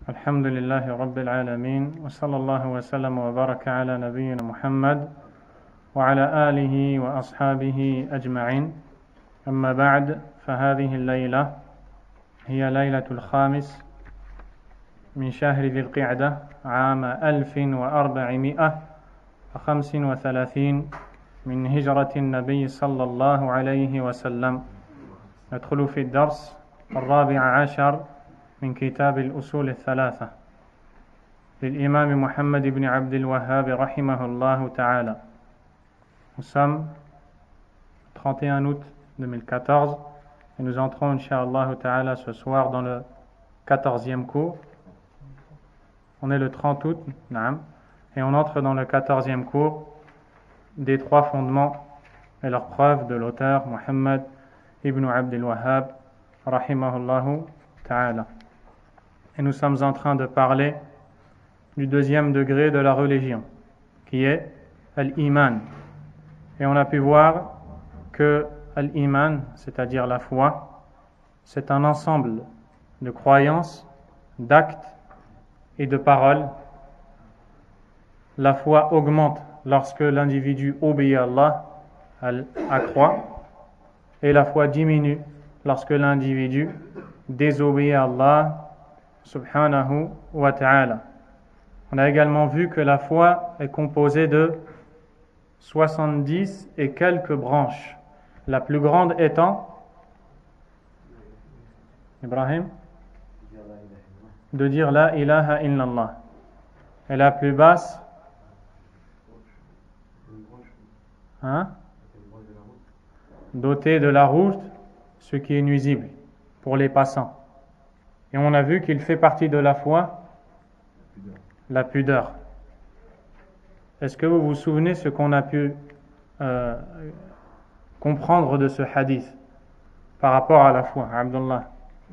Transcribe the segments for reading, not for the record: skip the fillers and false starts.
الحمد لله رب العالمين وصلى الله وسلم وبارك على نبينا محمد وعلى آله وأصحابه أجمعين. أما بعد، فهذه الليلة هي ليلة الخامس من شهر ذي القعدة عام 1435 من هجرة النبي صلى الله عليه وسلم. ندخل في الدرس الرابع عشر من كتاب الأصول الثلاثة للإمام محمد بن عبد الوهاب رحمه الله تعالى. Nous sommes 31 août 2014 et nous entrons incha'Allah ta'ala ce soir dans le 14e cours. On est le 30 août, et on entre dans le 14e cours des trois fondements et leurs preuves de l'auteur Muhammad ibn Abdul Wahhab rahimahullahu ta'ala. Et nous sommes en train de parler du deuxième degré de la religion, qui est al-iman. Et on a pu voir que al-iman, c'est-à-dire la foi, c'est un ensemble de croyances, d'actes et de paroles. La foi augmente lorsque l'individu obéit à Allah, accroît, et la foi diminue lorsque l'individu désobéit à Allah subhanahu wa ta'ala. On a également vu que la foi est composée de 70 et quelques branches. La plus grande étant, Ibrahim, de dire la ilaha illallah. Et la plus basse, doter de la route ce qui est nuisible pour les passants. Et on a vu qu'il fait partie de la foi la pudeur. Est-ce que vous vous souvenez ce qu'on a pu comprendre de ce hadith par rapport à la foi, Abdullah?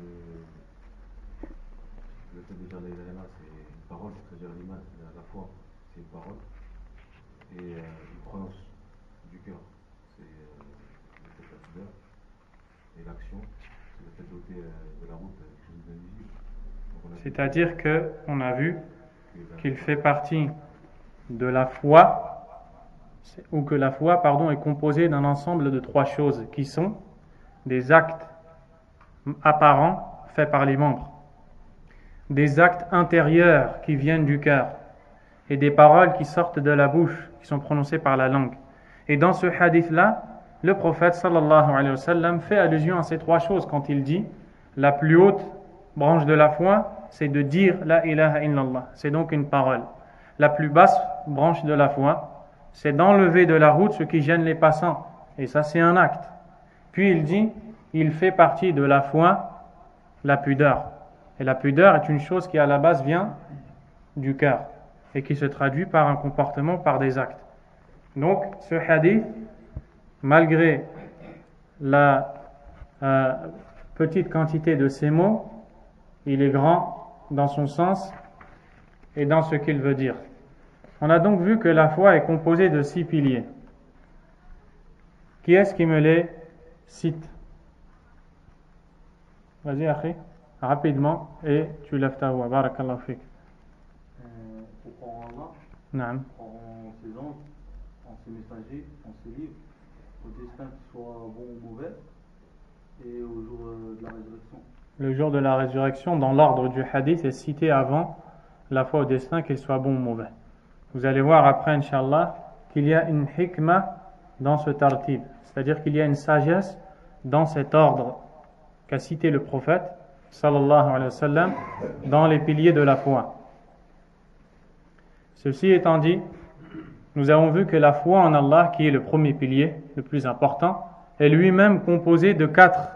Le fait de dire la ilaha illallah, c'est une parole, c'est-à-dire l'imam, la foi, c'est une parole, et une croyance du cœur, c'est le fait de la pudeur, et l'action, c'est le fait d'ôter de la route quelque chose d'invisible. C'est-à-dire qu'on a vu qu'il fait partie de la foi, ou que la foi, est composée d'un ensemble de trois choses qui sont des actes apparents faits par les membres, des actes intérieurs qui viennent du cœur et des paroles qui sortent de la bouche, qui sont prononcées par la langue. Et dans ce hadith-là, le prophète sallallahu alayhi wa sallam fait allusion à ces trois choses quand il dit la plus haute branche de la foi, c'est de dire la ilaha illallah. C'est donc une parole. La plus basse branche de la foi, c'est d'enlever de la route ce qui gêne les passants. Et ça, c'est un acte. Puis il dit, il fait partie de la foi, la pudeur. Et la pudeur est une chose qui à la base vient du cœur et qui se traduit par un comportement, par des actes. Donc, ce hadith, malgré la petite quantité de ces mots, il est grand dans son sens et dans ce qu'il veut dire. On a donc vu que la foi est composée de 6 piliers. Qui est-ce qui me les cite? Vas-y, Akhi, rapidement, et tu lèves ta voix. Barakallahu fik. On croit en Allah, Naam. on croit en ses anges, en ses messagers, en ses livres, au destin qu'il soit bon ou mauvais, et au jour de la résurrection. Le jour de la résurrection, dans l'ordre du hadith, est cité avant la foi au destin, qu'il soit bon ou mauvais. Vous allez voir après, Inch'Allah, qu'il y a une hikmah dans ce tartib, c'est-à-dire qu'il y a une sagesse dans cet ordre qu'a cité le prophète, sallallahu alayhi wa sallam, dans les piliers de la foi. Ceci étant dit, nous avons vu que la foi en Allah, qui est le premier pilier, le plus important, est lui-même composé de quatre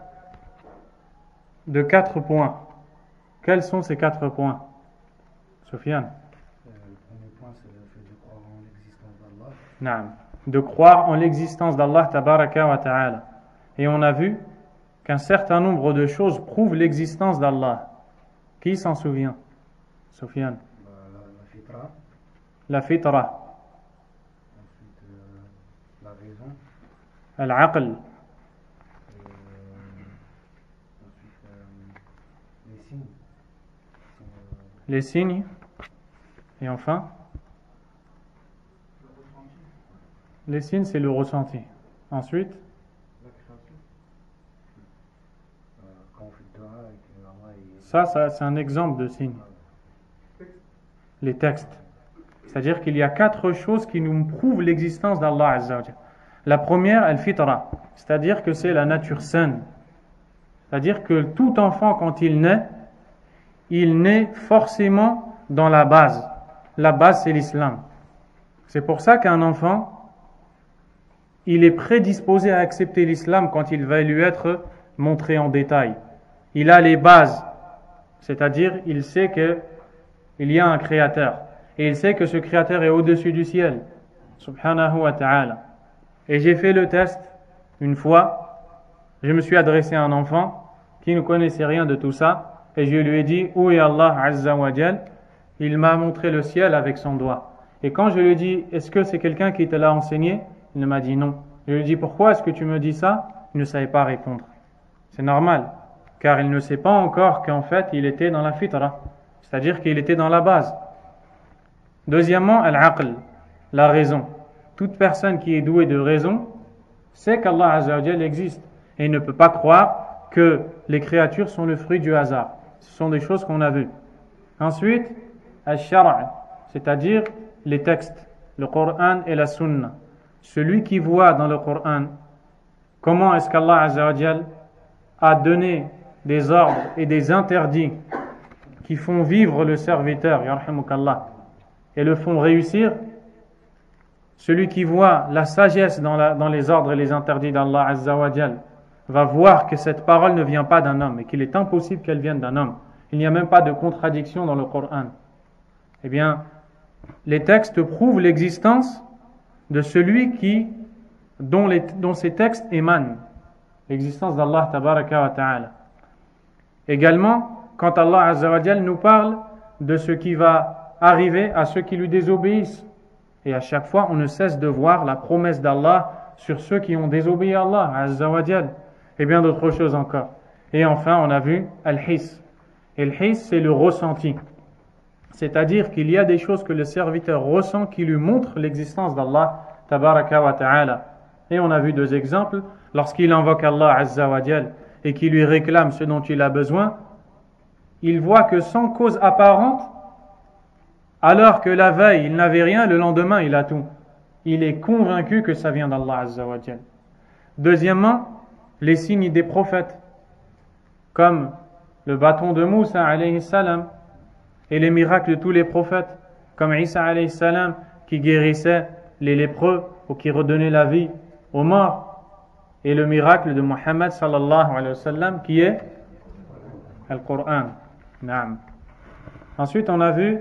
points. Quels sont ces 4 points, Sofiane? Le premier point, c'est le fait de croire en l'existence d'Allah. Naam. De croire en l'existence d'Allah tabaraka wa ta'ala. Et on a vu qu'un certain nombre de choses prouvent l'existence d'Allah. Qui s'en souvient? Sofiane? La fitra. La fitra. Ensuite, la raison. Al-aql. Ensuite, les signes. les signes, et enfin, les signes c'est le ressenti. Ensuite, La création. Quand on fait le Torah avec Allah et ça c'est un exemple de signe. Les textes. C'est-à-dire qu'il y a 4 choses qui nous prouvent l'existence d'Allah Azza wa Jalla. La première, al-fitra, c'est-à-dire que c'est la nature saine. C'est-à-dire que tout enfant, quand il naît forcément dans la base. La base, c'est l'islam. C'est pour ça qu'un enfant, il est prédisposé à accepter l'islam quand il va lui être montré en détail. Il a les bases, c'est-à-dire il sait qu'il y a un créateur. Et il sait que ce créateur est au-dessus du ciel. Subhanahu wa ta'ala. Et j'ai fait le test une fois. Je me suis adressé à un enfant qui ne connaissait rien de tout ça. Et je lui ai dit, où est Allah Azza wa Jal? Il m'a montré le ciel avec son doigt. Et quand je lui ai dit, est-ce que c'est quelqu'un qui te l'a enseigné? Il m'a dit non. Je lui ai dit, pourquoi est-ce que tu me dis ça? Il ne savait pas répondre. C'est normal. Car il ne sait pas encore qu'en fait, il était dans la fitra. C'est-à-dire qu'il était dans la base. Deuxièmement, al-aql, la raison. Toute personne qui est douée de raison sait qu'Allah Azza wa Jal existe et ne peut pas croire que les créatures sont le fruit du hasard. Ce sont des choses qu'on a vues. Ensuite, al-shara', c'est-à-dire les textes, le Coran et la Sunna. Celui qui voit dans le Coran comment est-ce qu'Allah Azza wa Jal a donné des ordres et des interdits qui font vivre le serviteur, yarhamukallah, et le font réussir, celui qui voit la sagesse dans les ordres et les interdits d'Allah Azza wa Jal va voir que cette parole ne vient pas d'un homme et qu'il est impossible qu'elle vienne d'un homme. Il n'y a même pas de contradiction dans le Coran. Eh bien, les textes prouvent l'existence de celui dont ces textes émanent, l'existence d'Allah tabaraka wa ta'ala. Également, quand Allah Azza wa Jal nous parle de ce qui va arriver à ceux qui lui désobéissent. Et à chaque fois, on ne cesse de voir la promesse d'Allah sur ceux qui ont désobéi à Allah, Azza wa Jal, et bien d'autres choses encore. Et enfin, on a vu al-hiss. Et le hiss, c'est le ressenti. C'est-à-dire qu'il y a des choses que le serviteur ressent qui lui montrent l'existence d'Allah, tabaraka wa ta'ala. Et on a vu 2 exemples. Lorsqu'il invoque Allah, Azza wa Jal, et qu'il lui réclame ce dont il a besoin, il voit que sans cause apparente, alors que la veille, il n'avait rien, le lendemain, il a tout. Il est convaincu que ça vient d'Allah Azza wa Jal. Deuxièmement, les signes des prophètes, comme le bâton de Moussa alayhi salam, et les miracles de tous les prophètes, comme Isa alayhi salam, qui guérissait les lépreux ou qui redonnait la vie aux morts, et le miracle de Muhammad sallallahu alayhi wa sallam, qui est Al-Qur'an. Naam. Ensuite, on a vu,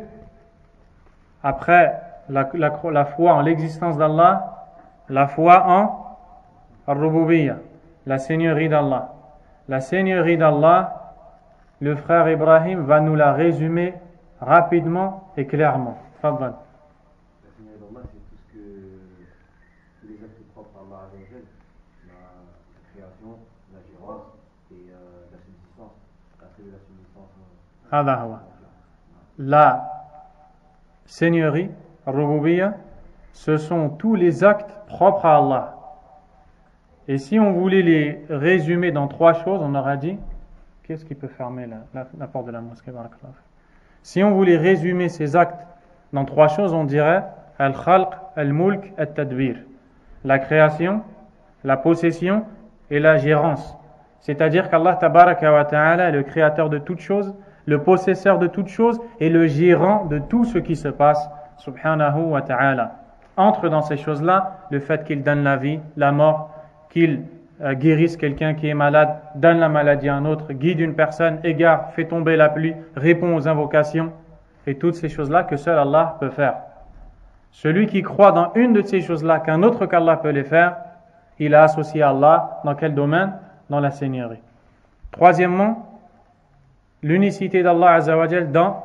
après la foi en l'existence d'Allah, la foi en Ar-Rububiyyah, la seigneurie d'Allah. La seigneurie d'Allah, le frère Ibrahim va nous la résumer rapidement et clairement. Fadlan. La seigneurie d'Allah, c'est tout ce que tous les actes propres à Allah Azza wa Jal, la création, la gérance et la subsistance, la subsistance. هذا هو. La seigneurie, Rububiyyah, ce sont tous les actes propres à Allah. Et si on voulait les résumer dans 3 choses, on aurait dit, qu'est-ce qui peut fermer la porte de la mosquée? Si on voulait résumer ces actes dans 3 choses, on dirait Al-Khalq, Al-Mulk, Al-Tadbir. La création, la possession et la gérance. C'est-à-dire qu'Allah tabaraka wa ta'ala est le créateur de toutes choses, le possesseur de toutes choses et le gérant de tout ce qui se passe, subhanahu wa ta'ala. Entre dans ces choses-là le fait qu'il donne la vie, la mort, qu'il guérisse quelqu'un qui est malade, donne la maladie à un autre, guide une personne, égare, fait tomber la pluie, répond aux invocations, et toutes ces choses-là que seul Allah peut faire. Celui qui croit dans une de ces choses-là qu'un autre qu'Allah peut les faire, il a associé Allah dans quel domaine? Dans la seigneurie. Troisièmement, l'unicité d'Allah Azza wa Jal dans...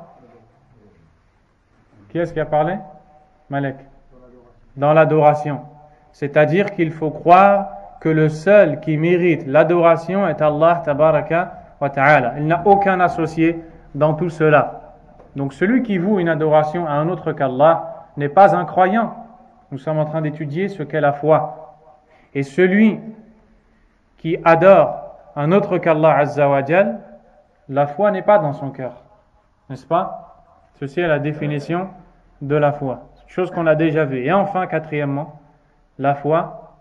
Qui est-ce qui a parlé? Malek. Dans l'adoration. C'est-à-dire qu'il faut croire que le seul qui mérite l'adoration est Allah tabaraka wa ta'ala. Il n'a aucun associé dans tout cela. Donc celui qui voue une adoration à un autre qu'Allah n'est pas un croyant. Nous sommes en train d'étudier ce qu'est la foi. Et celui qui adore un autre qu'Allah Azza wa Jal, la foi n'est pas dans son cœur. N'est-ce pas? Ceci est la définition de la foi. Chose qu'on a déjà vue. Et enfin, quatrièmement, la foi.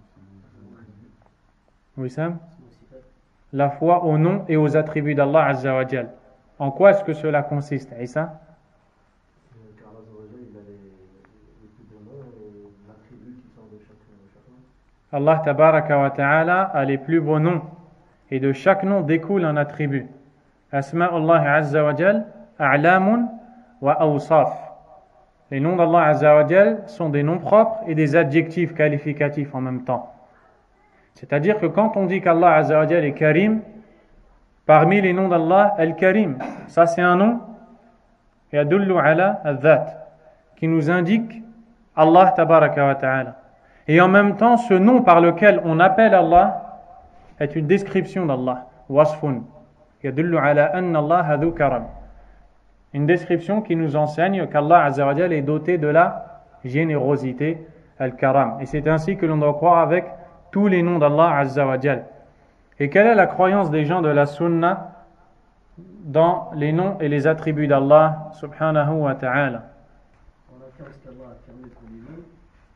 Oui, Sam? La foi au nom et aux attributs d'Allah Azza wa Jal. En quoi est-ce que cela consiste, Issa? Car Allah il a les plus bons noms et l'attribut qui sort de chaque nom. Allah Tabaraka wa Ta'ala a les plus beaux noms et de chaque nom découle un attribut. Asma'ullah Azza wa Jal, a'lamun wa awsaf. Les noms d'Allah Azza wa Jal sont des noms propres et des adjectifs qualificatifs en même temps. C'est-à-dire que quand on dit qu'Allah Azza wa Jal est Karim, parmi les noms d'Allah, Al-Karim, ça c'est un nom, yadullu ala al-dhat, qui nous indique Allah Tabaraka wa Ta'ala. Et en même temps, ce nom par lequel on appelle Allah est une description d'Allah, wasfun, yadullu ala anna Allah hadhu karam. Une description qui nous enseigne qu'Allah Azza wa Jal est doté de la générosité, al-karam. Et c'est ainsi que l'on doit croire avec tous les noms d'Allah Azza wa Jal. Et quelle est la croyance des gens de la sunna dans les noms et les attributs d'Allah subhanahu wa ta'ala? On a fait ce qu'Allah a affirmé pour les noms,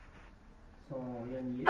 sans rien nier,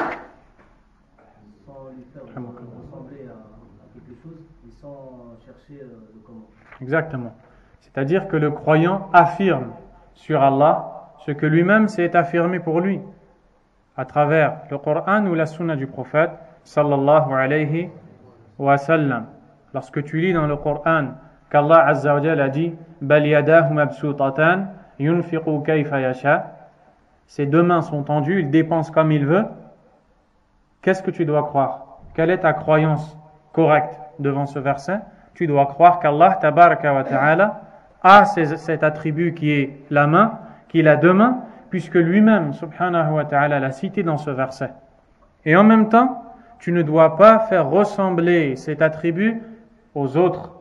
sans lui faire ressembler à quelque chose, et sans chercher le comment. Exactement. C'est-à-dire que le croyant affirme sur Allah ce que lui-même s'est affirmé pour lui, à travers le Coran ou la sunna du prophète sallallahu alayhi wa sallam. Lorsque tu lis dans le Coran qu'Allah Azza wa Jalla a dit bal yadahu mabsutatan yunfiqu kayfa yasha, ses deux mains sont tendues, il dépense comme il veut. Qu'est-ce que tu dois croire? Quelle est ta croyance correcte devant ce verset? Tu dois croire qu'Allah tabaraka wa ta'ala a cet attribut qui est la main, qu'il a deux mains, puisque lui-même subhanahu wa ta'ala l'a cité dans ce verset. Et en même temps, tu ne dois pas faire ressembler cet attribut aux autres.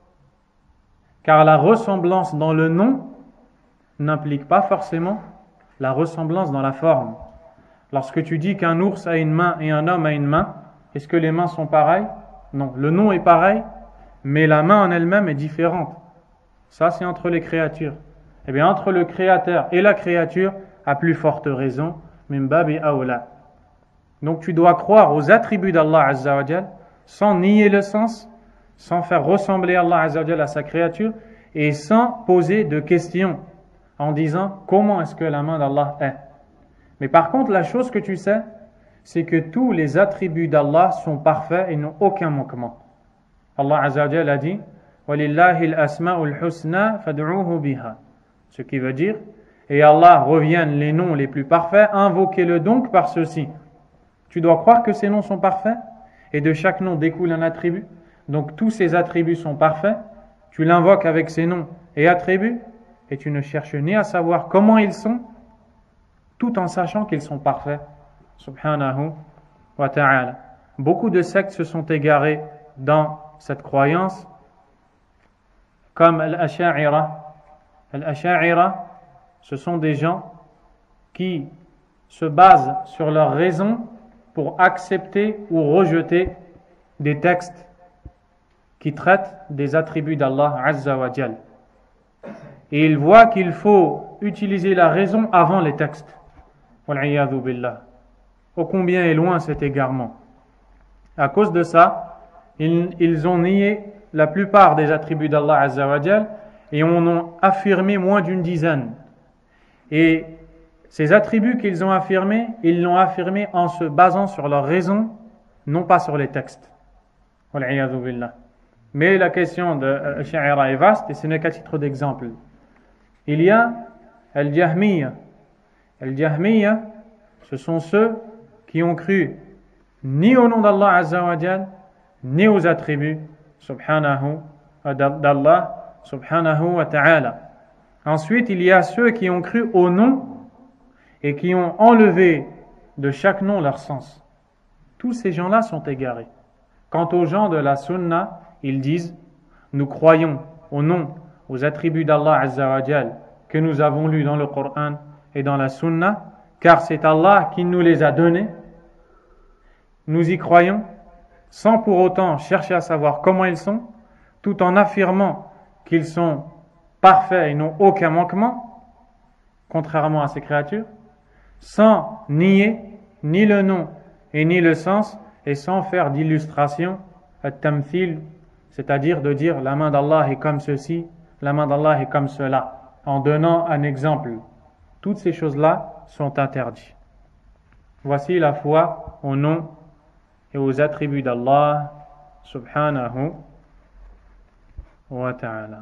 Car la ressemblance dans le nom n'implique pas forcément la ressemblance dans la forme. Lorsque tu dis qu'un ours a une main et un homme a une main, est-ce que les mains sont pareilles? Non, le nom est pareil, mais la main en elle-même est différente. Ça, c'est entre les créatures. Eh bien, entre le créateur et la créature, à plus forte raison, min babi awla. Donc tu dois croire aux attributs d'Allah Azza wa Jal, sans nier le sens, sans faire ressembler Allah Azza wa Jal à sa créature, et sans poser de questions, en disant comment est-ce que la main d'Allah est. Mais par contre, la chose que tu sais, c'est que tous les attributs d'Allah sont parfaits et n'ont aucun manquement. Allah Azza wa Jal a dit وَلِلَّهِ الْأَسْمَاءُ الْحُسْنَى فَادْعُوهُ بِهَا. Ce qui veut dire, et Allah reviennent les noms les plus parfaits, invoquez-le donc par ceci. Tu dois croire que ces noms sont parfaits, et de chaque nom découle un attribut. Donc tous ces attributs sont parfaits, tu l'invoques avec ces noms et attributs, et tu ne cherches ni à savoir comment ils sont, tout en sachant qu'ils sont parfaits. Subhanahu wa ta'ala. Beaucoup de sectes se sont égarés dans cette croyance, comme Al-Asha'ira. Al-Asha'ira, ce sont des gens qui se basent sur leur raison pour accepter ou rejeter des textes qui traitent des attributs d'Allah Azza wa Jal. Et ils voient qu'il faut utiliser la raison avant les textes. Wal'iyadhu billah. Ô combien est loin cet égarement. À cause de ça, ils ont nié la plupart des attributs d'Allah Azza wa Jal et en ont affirmé moins d'une dizaine. Et ces attributs qu'ils ont affirmés, ils l'ont affirmé en se basant sur leur raison, non pas sur les textes. Wal'iyadhu billah. Mais la question de Sha'ira est vaste et ce n'est qu'à titre d'exemple. Il y a Al-Jahmiyya. Al-Jahmiyya, ce sont ceux qui ont cru ni au nom d'Allah Azza wa Jal, ni aux attributs d'Allah subhanahu wa ta'ala. Ensuite, il y a ceux qui ont cru au nom et qui ont enlevé de chaque nom leur sens. Tous ces gens-là sont égarés. Quant aux gens de la sunna, ils disent, nous croyons au nom, aux attributs d'Allah Azza wa Jal que nous avons lus dans le Coran et dans la Sunna, car c'est Allah qui nous les a donnés. Nous y croyons sans pour autant chercher à savoir comment ils sont, tout en affirmant qu'ils sont parfaits et n'ont aucun manquement, contrairement à ces créatures, sans nier ni le nom et ni le sens, et sans faire d'illustration, at-tamthil, c'est-à-dire de dire la main d'Allah est comme ceci, la main d'Allah est comme cela, en donnant un exemple. Toutes ces choses-là sont interdites. Voici la foi au nom et aux attributs d'Allah subhanahu wa ta'ala.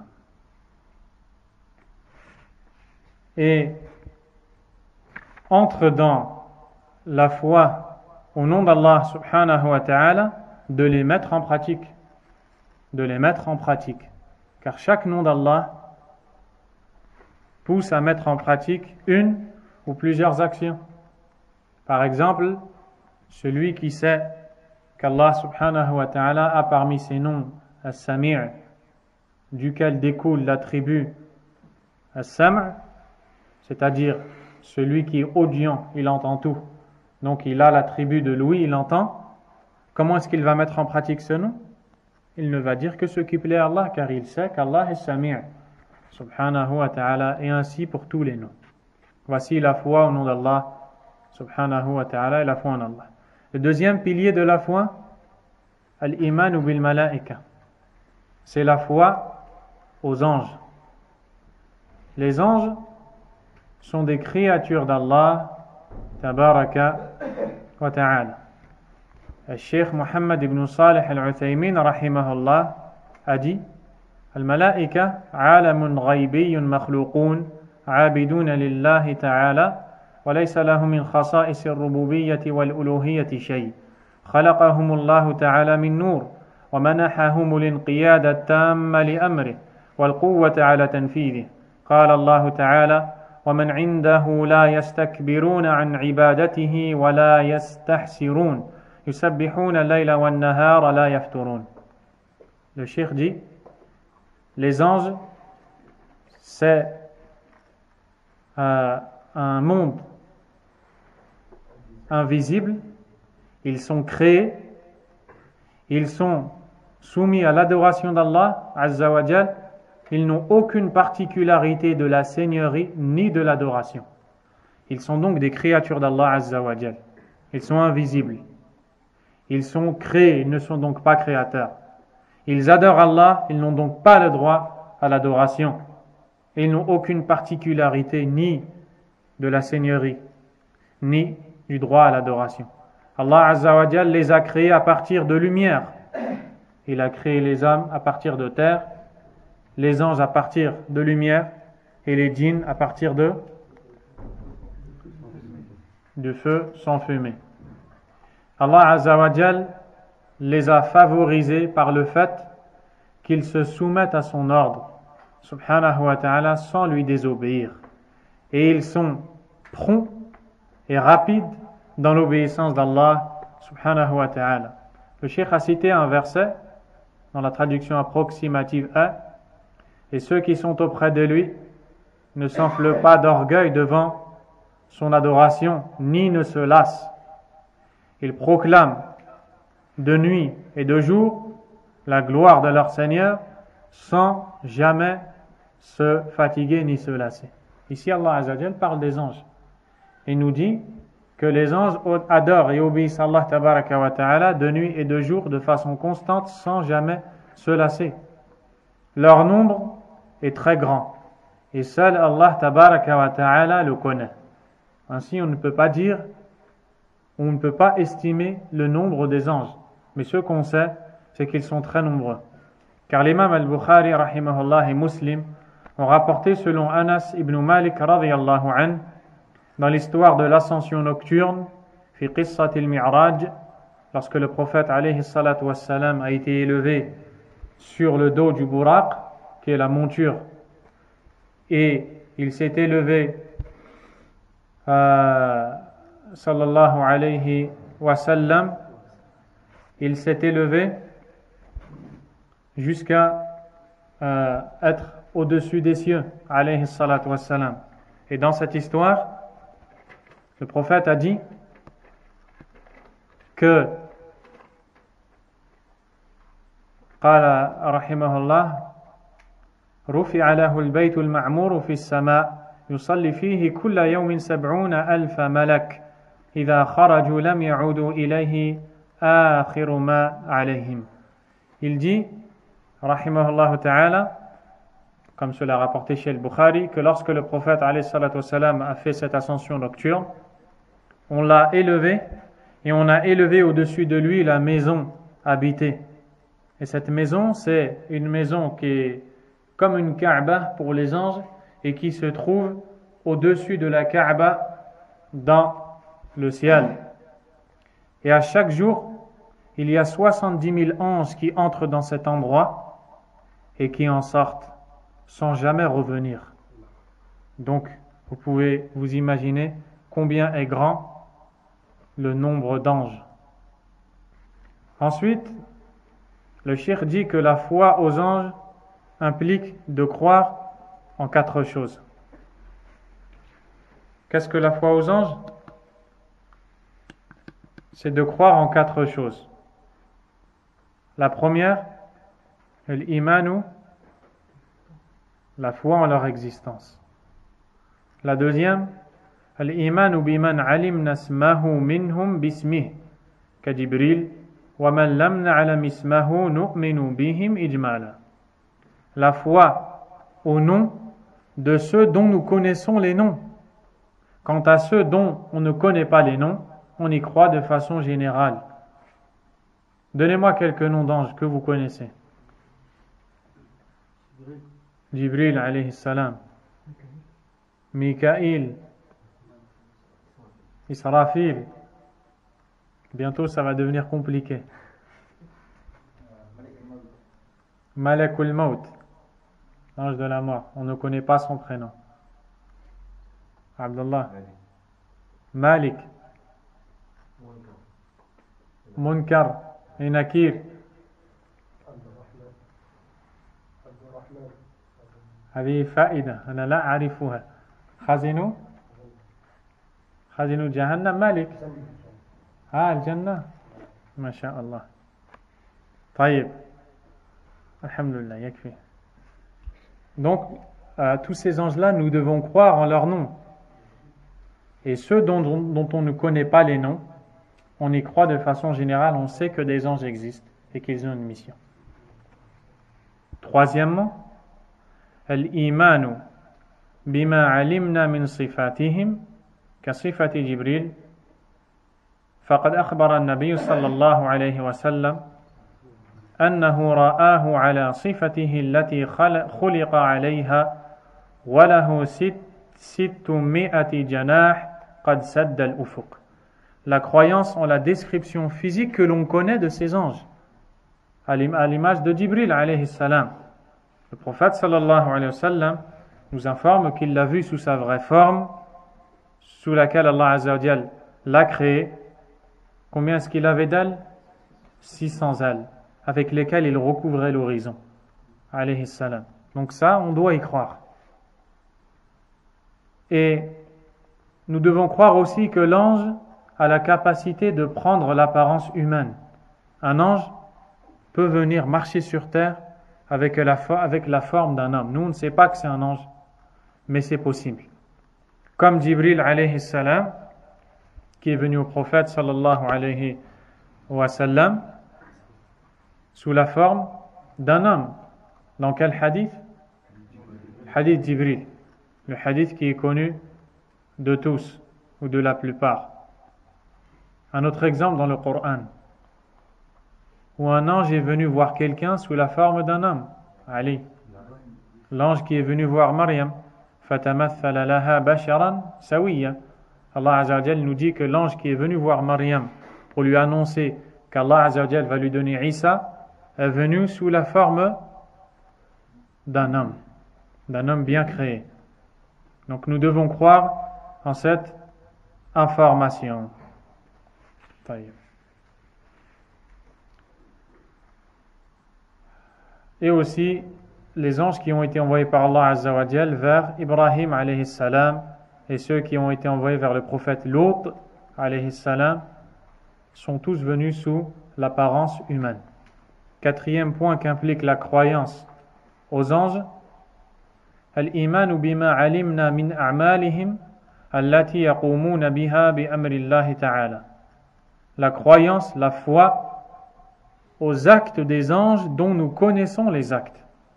Et entre dans la foi au nom d'Allah subhanahu wa ta'ala de les mettre en pratique. De les mettre en pratique. Car chaque nom d'Allah pousse à mettre en pratique une ou plusieurs actions. Par exemple, celui qui sait qu'Allah subhanahu wa ta'ala a parmi ses noms As-Sami', duquel découle l'attribut As-Sam', c'est-à-dire celui qui est audient, il entend tout. Donc il a l'attribut de l'ouïe, il entend. Comment est-ce qu'il va mettre en pratique ce nom? Il ne va dire que ce qui plaît à Allah, car il sait qu'Allah est Sami' subhanahu wa ta'ala, et ainsi pour tous les noms. Voici la foi au nom d'Allah subhanahu wa ta'ala et la foi en Allah. Le deuxième pilier de la foi, al-imanu bil malaika, c'est la foi aux anges. Les anges sont des créatures d'Allah tabaraka wa ta'ala. Le Cheikh Mohammed ibn Salih al-Uthaymin rahimahullah a dit: الملائكة عالم غيبي مخلوقون عابدون لله تعالى وليس لهم من خصائص الربوبية والألوهية شيء خلقهم الله تعالى من نور ومنحهم الانقياد التام لأمره والقوة على تنفيذه قال الله تعالى ومن عنده لا يستكبرون عن عبادته ولا يستحسرون يسبحون الليل والنهار لا يفترون. Le Cheikh dit: les anges, c'est un monde invisible. Ils sont créés, ils sont soumis à l'adoration d'Allah Azza wa Jal. Ils n'ont aucune particularité de la seigneurie ni de l'adoration. Ils sont donc des créatures d'Allah Azza wa Jal. Ils sont invisibles. Ils sont créés, ils ne sont donc pas créateurs. Ils adorent Allah, ils n'ont donc pas le droit à l'adoration. Ils n'ont aucune particularité ni de la seigneurie, ni du droit à l'adoration. Allah Azza wa Jal les a créés à partir de lumière. Il a créé les hommes à partir de terre, les anges à partir de lumière et les djinns à partir de feu sans fumée. Allah Azza wa Jal les a favorisés par le fait qu'ils se soumettent à son ordre, subhanahu wa ta'ala, sans lui désobéir. Et ils sont prompts et rapides dans l'obéissance d'Allah, subhanahu wa ta'ala. Le Cheikh a cité un verset dans la traduction approximative A: et ceux qui sont auprès de lui ne s'enflent pas d'orgueil devant son adoration, ni ne se lassent. Ils proclament de nuit et de jour la gloire de leur Seigneur sans jamais se fatiguer ni se lasser. Ici, Allah Azza wa Jal parle des anges et nous dit que les anges adorent et obéissent à Allah tabaraka wa ta'ala de nuit et de jour de façon constante sans jamais se lasser. Leur nombre est très grand et seul Allah tabaraka wa ta'ala le connaît. Ainsi, on ne peut pas estimer le nombre des anges. Mais ce qu'on sait, c'est qu'ils sont très nombreux. Car l'imam al-Bukhari, rahimahullah, et Muslim ont rapporté selon Anas ibn Malik, radiyallahu anhu, dans l'histoire de l'ascension nocturne, fi qissat al-Mi'raj, lorsque le prophète, alayhi salatu wassalam, a été élevé sur le dos du Buraq, qui est la monture, et il s'est élevé, sallallahu alayhi wa sallam, il s'est élevé jusqu'à être au-dessus des cieux, alayhi salatu wassalam. Et dans cette histoire, le prophète a dit que قال رحمه الله رفع له البيت المعمور في السماء يصلي فيه كل يوم 70,000 ملك إذا خرجوا لم يعودوا إليه آخر ما عليهم. Il dit, rahimahullah ta'ala, comme cela rapporté chez le Bukhari, que lorsque le prophète alayhi salatu wassalam a fait cette ascension nocturne, on l'a élevé et on a élevé au-dessus de lui la maison habitée. Et cette maison, c'est une maison qui est comme une Kaaba pour les anges et qui se trouve au-dessus de la Kaaba dans le ciel. Et à chaque jour, il y a 70 000 anges qui entrent dans cet endroit et qui en sortent sans jamais revenir. Donc, vous pouvez vous imaginer combien est grand le nombre d'anges. Ensuite, le cheikh dit que la foi aux anges implique de croire en 4 choses. Qu'est-ce que la foi aux anges? C'est de croire en 4 choses. La première, l'imanu, la foi en leur existence. La deuxième, l'imanu biman alimna ismahu minhum bismih, ka Jibril, wa man lam na'lam ismahu nu'minu bihim ijmala. La foi au nom de ceux dont nous connaissons les noms. Quant à ceux dont on ne connaît pas les noms, on y croit de façon générale. Donnez-moi quelques noms d'anges que vous connaissez. Jibril alayhi salam, Mikaïl, Israfil. Bientôt ça va devenir compliqué. Malakul Maut, l'ange de la mort. On ne connaît pas son prénom. Abdullah. Malik. Munkar et Nakir. هذه فائدة أنا لا أعرفها. خازن جهنم مالك. الجنة ما شاء الله. طيب الحمد لله يكفي. Donc tous ces anges-là, nous devons croire en leurs noms. Et ceux dont on ne connaît pas les noms, on y croit de façon générale, on sait que des anges existent et qu'ils ont une mission. Troisièmement, الإيمان بما علمنا من صفاتهم كصفة جبريل فقد أخبر النبي صلى الله عليه وسلم أنه رآه على صفته التي خلق عليها وله 600 جناح قد سد الأفق. La croyance en la description physique que l'on connaît de ces anges, à l'image de Jibril alayhi salam. Le prophète sallallahu alayhi wa sallam nous informe qu'il l'a vu sous sa vraie forme, sous laquelle Allah azza wa jal l'a créé. Combien est-ce qu'il avait d'ailes? 600 ailes, avec lesquelles il recouvrait l'horizon. Alayhi salam. Donc ça, on doit y croire. Et nous devons croire aussi que l'ange a la capacité de prendre l'apparence humaine. Un ange peut venir marcher sur terre avec la forme d'un homme. Nous, on ne sait pas que c'est un ange, mais c'est possible. Comme Jibril alayhi salam, qui est venu au prophète sallallahu alayhi wa sallam, sous la forme d'un homme. Dans quel hadith? Hadith Jibril. Le hadith qui est connu de tous, ou de la plupart. Un autre exemple dans le Coran, où un ange est venu voir quelqu'un sous la forme d'un homme. Ali. L'ange qui est venu voir Maryam. Fatamathhala laha basharan sawiya. Allah Azza wa Jal nous dit que l'ange qui est venu voir Maryam pour lui annoncer qu'Allah Azza wa Jal va lui donner Isa est venu sous la forme d'un homme bien créé. Donc nous devons croire en cette information. Et aussi les anges qui ont été envoyés par Allah Azza wa Jal vers Ibrahim alayhi salam et ceux qui ont été envoyés vers le prophète Lut alayhi salam sont tous venus sous l'apparence humaine. Quatrième point qu'implique la croyance aux anges, al-iman bima alimna min a'malihim allati yaqumuna biha bi amri Allah ta'ala. La croyance, la foi aux actes des anges dont nous connaissons les actes.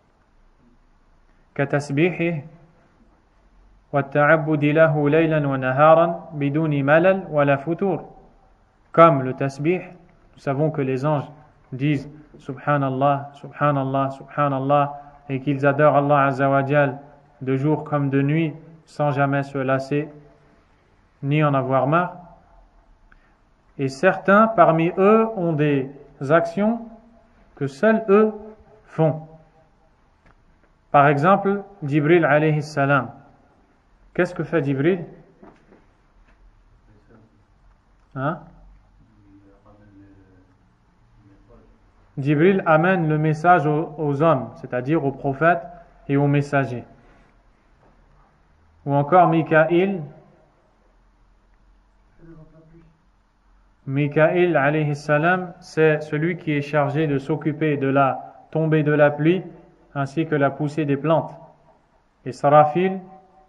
كتسبيحه والتعبد له ليلا ونهارا بدون ملل ولا فتور. Comme le tasbih, nous savons que les anges disent Subhanallah, Subhanallah, Subhanallah et qu'ils adorent Allah Azza wa Jal de jour comme de nuit sans jamais se lasser ni en avoir marre. Et certains parmi eux ont des actions que seuls eux font. Par exemple, Jibril alayhi salam. Qu'est-ce que fait Jibril? Jibril amène le message aux hommes, c'est-à-dire aux prophètes et aux messagers. Ou encore Mikaïl. Mikaïl alayhi salam, c'est celui qui est chargé de s'occuper de la tombée de la pluie ainsi que la poussée des plantes. Et Sarafil,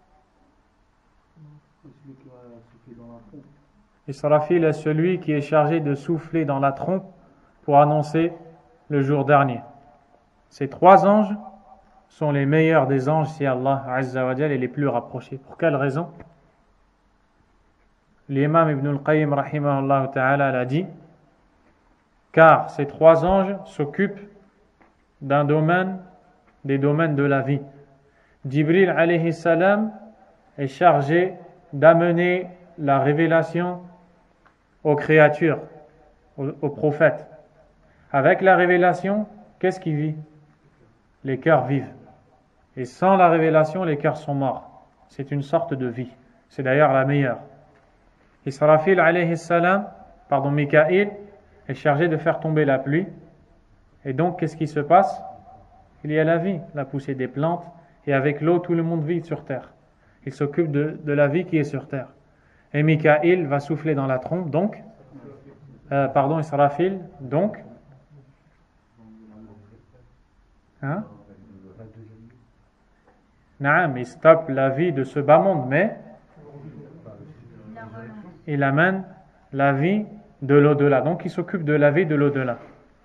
est celui qui est chargé de souffler dans la trompe pour annoncer le jour dernier. Ces trois anges sont les meilleurs des anges si Allah Azza wa Jal est les plus rapprochés. Pour quelle raison? L'imam Ibn al-Qayyim rahimahullah ta'ala l'a dit, car ces trois anges s'occupent d'un domaine des domaines de la vie. Jibril alayhi salam est chargé d'amener la révélation aux créatures, aux prophètes. Avec la révélation, qu'est-ce qui vit? Les cœurs vivent. Et sans la révélation, les cœurs sont morts. C'est une sorte de vie. C'est d'ailleurs la meilleure. Israfil alayhi salam, Mikaïl, est chargé de faire tomber la pluie. Et donc, qu'est-ce qui se passe? Il y a la vie, la poussée des plantes, et avec l'eau, tout le monde vit sur terre. Il s'occupe de la vie qui est sur terre. Et Mikaïl va souffler dans la trompe, donc, Israfil, donc, Naam, il stoppe la vie de ce bas monde, mais il amène la vie de l'au-delà. Donc, il s'occupe de la vie de l'au-delà.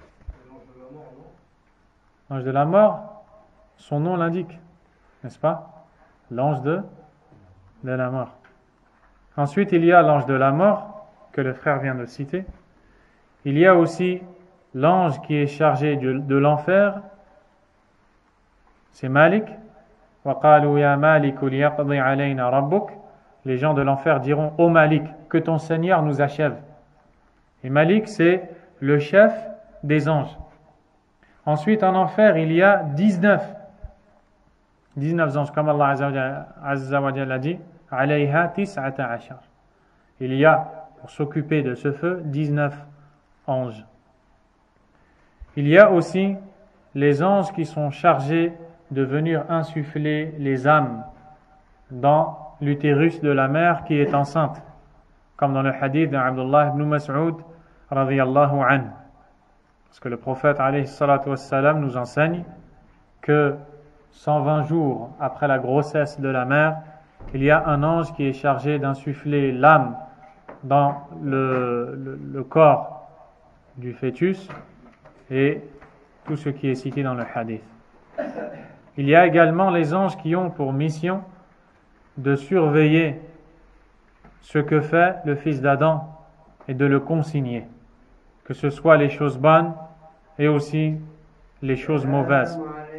L'ange de la mort, son nom l'indique, n'est-ce pas? L'ange de la mort. Ensuite, il y a l'ange de la mort, que le frère vient de citer. Il y a aussi l'ange qui est chargé de l'enfer, c'est Malik. وَقَالُوا يَا مَالِكُ لِيَقْضِي عَلَيْنَا رَبُّكَ. Les gens de l'enfer diront, ô Malik, que ton Seigneur nous achève. Et Malik, c'est le chef des anges. Ensuite, en enfer, il y a 19 anges, comme Allah Azza wa Jalla dit, alayha tis'ata ashar. Il y a, pour s'occuper de ce feu, 19 anges. Il y a aussi les anges qui sont chargés de venir insuffler les âmes dans l'utérus de la mère qui est enceinte, comme dans le hadith d'Abdullah ibn Mas'ud radiyallahu anhu. Parce que le prophète alayhi salatu wassalam nous enseigne que 120 jours après la grossesse de la mère, il y a un ange qui est chargé d'insuffler l'âme dans le corps du fœtus et tout ce qui est cité dans le hadith. Il y a également les anges qui ont pour mission de surveiller ce que fait le fils d'Adam et de le consigner, que ce soit les choses bonnes et aussi les choses mauvaises.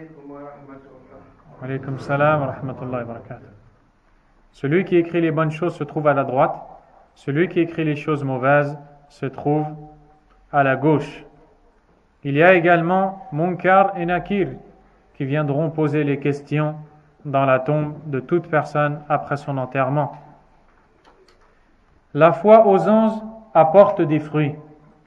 Alaykum salam wa rahmatullahi wa barakatuh. Celui qui écrit les bonnes choses se trouve à la droite, celui qui écrit les choses mauvaises se trouve à la gauche. Il y a également Munkar et Nakir qui viendront poser les questions dans la tombe de toute personne après son enterrement. La foi aux anges apporte des fruits.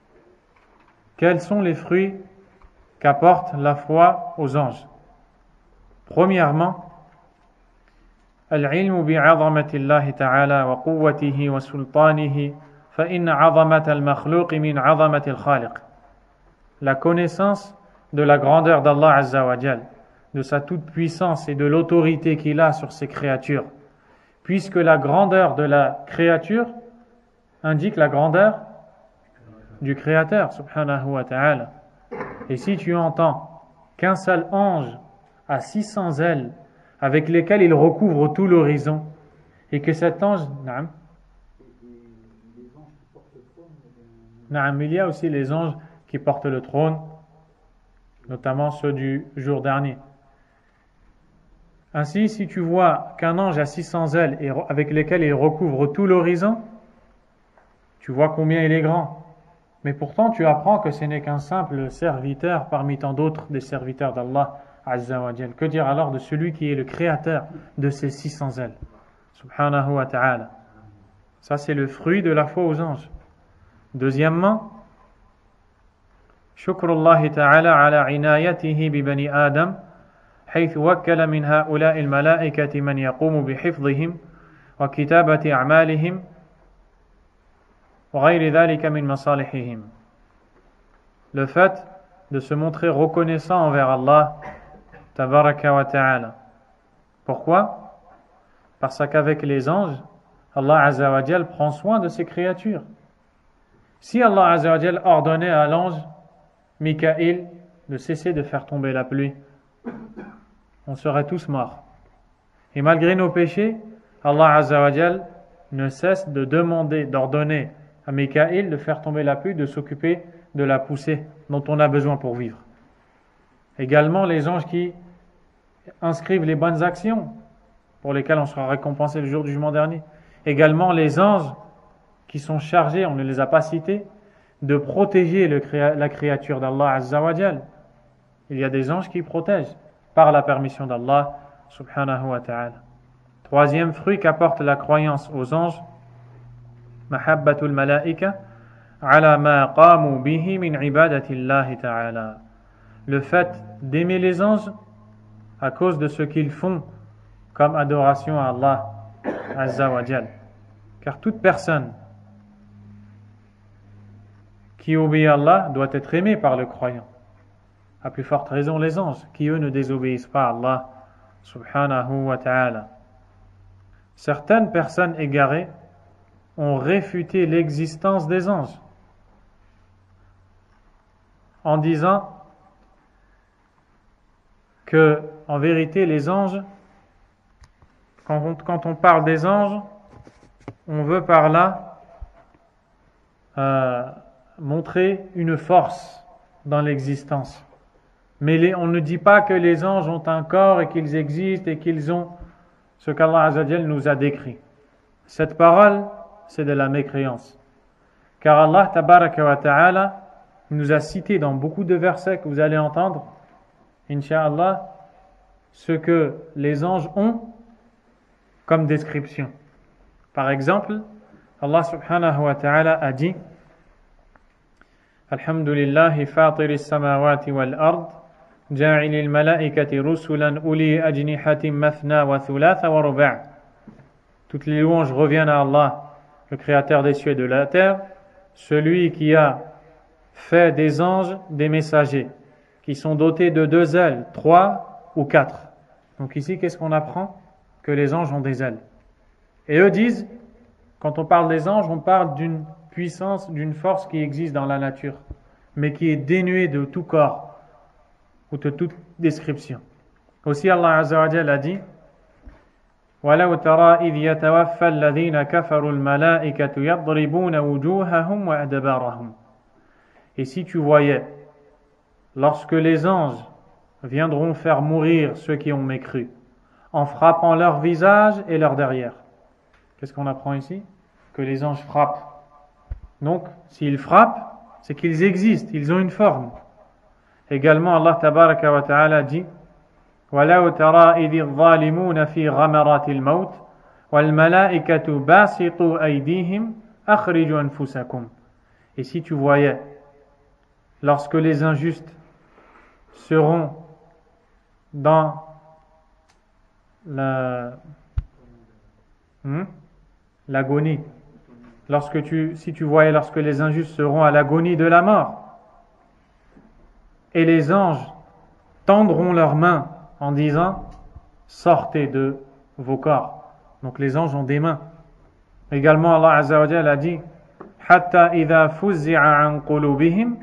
Quels sont les fruits qu'apporte la foi aux anges? Premièrement, العلم بعظمة الله تعالى وقوته وسلطانه فإن عظمة المخلوق من عظمة الخالق. La connaissance de la grandeur d'Allah Azza wa Jal, de sa toute-puissance et de l'autorité qu'il a sur ses créatures, puisque la grandeur de la créature indique la grandeur du Créateur, subhanahu wa ta'ala. Et si tu entends qu'un seul ange a 600 ailes avec lesquelles il recouvre tout l'horizon, et que cet ange... il y a aussi les anges qui portent le trône, notamment ceux du jour dernier. Ainsi, si tu vois qu'un ange a 600 ailes et avec lesquelles il recouvre tout l'horizon, tu vois combien il est grand. Mais pourtant, tu apprends que ce n'est qu'un simple serviteur parmi tant d'autres des serviteurs d'Allah Azza wa Jal. Que dire alors de celui qui est le créateur de ces 600 ailes, subhanahu wa ta'ala. Ça, c'est le fruit de la foi aux anges. Deuxièmement, شكر الله تعالى على عنايته ببني آدم حيث وكل من هؤلاء الملائكة من يقوم بحفظهم وكتابة أعمالهم وغير ذلك من مصالحهم. Le fait de se montrer reconnaissant envers Allah tabaraka wa ta'ala. Pourquoi? Parce qu'avec les anges, Allah Azza wa Jal prend soin de ses créatures. Si Allah Azza wa Jal ordonnait à l'ange Mikaïl de cesser de faire tomber la pluie, on serait tous morts. Et malgré nos péchés, Allah Azza wa Jal ne cesse de demander, d'ordonner à Mikaïl de faire tomber la pluie, de s'occuper de la poussée dont on a besoin pour vivre. Également les anges qui inscrivent les bonnes actions pour lesquelles on sera récompensé le jour du jugement dernier. Également les anges qui sont chargés, on ne les a pas cités, de protéger la créature d'Allah Azza wa Jal. Il y a des anges qui protègent par la permission d'Allah subhanahu wa ta'ala. Troisième fruit qu'apporte la croyance aux anges, mahabbatul malaika ala ma qamu bihi min ibadati Allah ta'ala. Le fait d'aimer les anges à cause de ce qu'ils font comme adoration à Allah Azza wa Jal. Car toute personne qui obéit à Allah doit être aimé par le croyant. À plus forte raison les anges, qui eux ne désobéissent pas à Allah subhanahu wa ta'ala. Certaines personnes égarées ont réfuté l'existence des anges en disant que, en vérité, les anges, quand on parle des anges, on veut par là montrer une force dans l'existence. Mais on ne dit pas que les anges ont un corps et qu'ils existent et qu'ils ont ce qu'Allah Azza wa Jal nous a décrit. Cette parole, c'est de la mécréance. Car Allah tabaraka wa ta'ala nous a cité dans beaucoup de versets que vous allez entendre, Inch'Allah, ce que les anges ont comme description. Par exemple, Allah subhanahu wa ta'ala a dit Alhamdulillahi fatiris samawati wal ard ja'ilil malaikati rusulan uli ajnihatin mathna wa thulatha wa ruba'. Toutes les louanges reviennent à Allah, le créateur des cieux et de la terre, celui qui a fait des anges des messagers qui sont dotés de 2 ailes, 3 ou 4. Donc ici, qu'est-ce qu'on apprend? Que les anges ont des ailes. Et eux disent, quand on parle des anges, on parle d'une puissance, d'une force qui existe dans la nature, mais qui est dénuée de tout corps ou de toute description. Aussi, Allah Azza wa Jalla a dit وَلَوْ تَرَى إِذْ يَتَوَفَّى الَّذِينَ كَفَرُوا الْمَلَائِكَةُ يَضْرِبُونَ وُجُوهَهُمْ وَأَدْبَارَهُمْ. Et si tu voyais, lorsque les anges viendront faire mourir ceux qui ont mécru, en frappant leur visage et leur derrière. Qu'est-ce qu'on apprend ici? Que les anges frappent. Donc, s'ils frappent, c'est qu'ils existent, ils ont une forme. Également, Allah tabaraka wa ta'ala dit وَلَوْ تَرَى إِذِ الظَّالِمُونَ فِي غَمَرَاتِ الْمَوْتِ وَالْمَلَائِكَةُ بَاسِطُوا أَيْدِيهِمْ أَخْرِجُوا أَنفُسَكُمْ. Et si tu voyais, lorsque les injustes seront dans l'agonie. Si tu voyais lorsque les injustes seront à l'agonie de la mort, et les anges tendront leurs mains en disant sortez de vos corps. Donc les anges ont des mains. Également Allah Azza wa Jalla a dit hatta idha fuzzi'a an qulubihim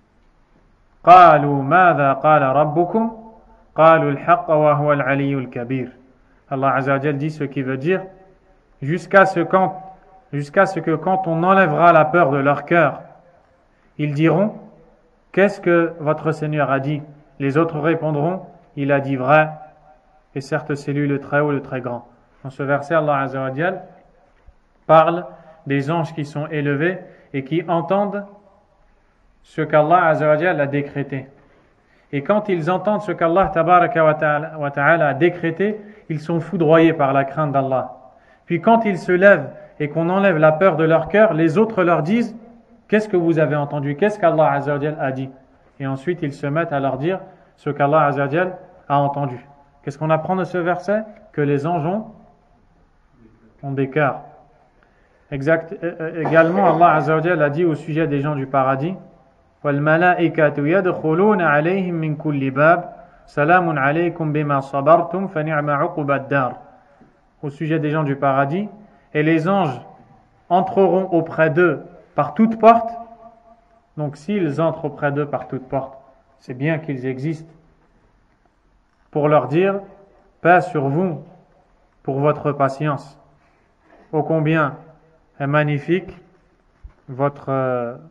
qalu madha qala rabbukum qalu al-haqqa wa huwa al-aliyyul kabir. Allah Azza wa Jalla dit ce qui veut dire jusqu'à ce que quand on enlèvera la peur de leur cœur, ils diront qu'est-ce que votre Seigneur a dit? Les autres répondront il a dit vrai, et certes c'est lui le très haut, le très grand. Dans ce verset, Allah Azza wa Jalla parle des anges qui sont élevés et qui entendent ce qu'Allah Azza wa Jalla a décrété. Et quand ils entendent ce qu'Allah Tabaraka wa Ta'ala a décrété, ils sont foudroyés par la crainte d'Allah. Puis quand ils se lèvent et qu'on enlève la peur de leur cœur, les autres leur disent qu'est-ce que vous avez entendu? Qu'est-ce qu'Allah Azza wa Jalla a dit? Et ensuite ils se mettent à leur dire ce qu'Allah Azza wa Jalla a entendu. Qu'est-ce qu'on apprend de ce verset? Que les anges ont des cœurs. Également, Allah Azza wa Jalla a dit au sujet des gens du paradis وَالْمَلَائِكَةُ يَدْخُلُونَ عَلَيْهِمْ مِنْ كُلِّ بَابٍ سَلَامٌ عَلَيْكُمْ بِمَا صَبَرْتُمْ فَنِعْمَ عُقْبَى الدَّارِ. Au sujet des gens du paradis, et les anges entreront auprès d'eux par toute porte. Donc s'ils entrent auprès d'eux par toute porte, c'est bien qu'ils existent, pour leur dire paix sur vous pour votre patience. Ô combien est magnifique votre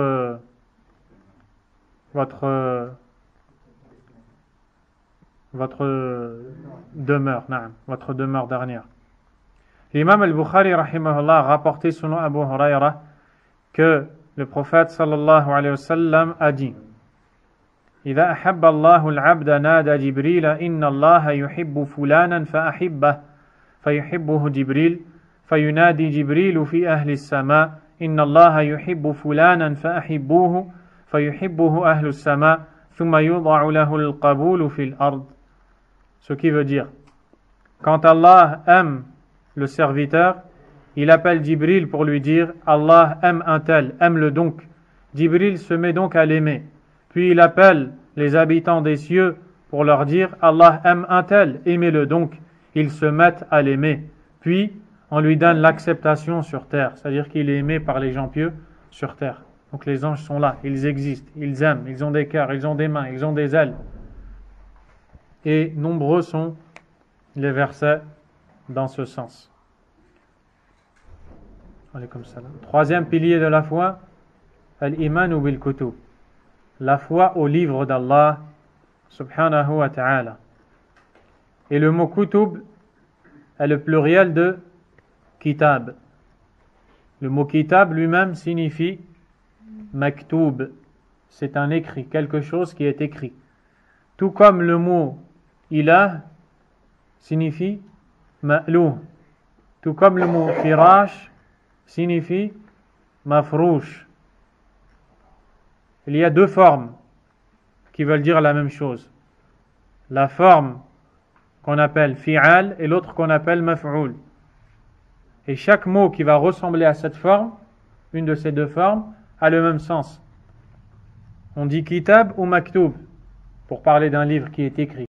demeure, votre demeure dernière. L'imam al-Bukhari rahimahullah a rapporté selon Abu Huraira que le prophète sallallahu alayhi wa sallam a dit إذا أحب الله العبد نادى جبريل إن الله يحب فلانا فأحبه فيحبه جبريل فينادي جبريل في أهل السماء إن الله يحب فلانا فأحبوه فيحبه أهل السماء ثم يوضع له القبول في الأرض. Ce qui veut dire quand Allah aime le serviteur, il appelle Jibril pour lui dire Allah aime un tel, aime-le donc. Jibril se met donc à l'aimer. Puis il appelle les habitants des cieux pour leur dire Allah aime un tel, aimez-le donc. Ils se mettent à l'aimer. Puis on lui donne l'acceptation sur terre, c'est-à-dire qu'il est aimé par les gens pieux sur terre. Donc les anges sont là, ils existent, ils aiment, ils ont des cœurs, ils ont des mains, ils ont des ailes. Et nombreux sont les versets dans ce sens. Troisième pilier de la foi, al-imanu bil-kutub. La foi au livre d'Allah subhanahu wa ta'ala. Et le mot kutub est le pluriel de kitab. Le mot kitab lui-même signifie maktoub. C'est un écrit, quelque chose qui est écrit. Tout comme le mot ilah signifie ma'louh. Tout comme le mot firash signifie mafrouch. Il y a deux formes qui veulent dire la même chose. La forme qu'on appelle fi'al et l'autre qu'on appelle maf'oul. Et chaque mot qui va ressembler à cette forme, une de ces deux formes, a le même sens. On dit kitab ou maktoub pour parler d'un livre qui est écrit.